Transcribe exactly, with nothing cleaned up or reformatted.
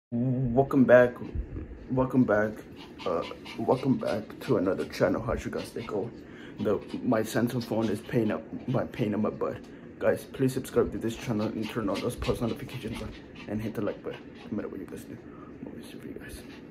Welcome back, welcome back, uh, welcome back to another channel. How's you guys go? The my Samsung phone is paying up my pain in my butt. Guys, please subscribe to this channel and turn on those post notifications on and hit the like button. No matter what you guys do, I'm always here for you guys.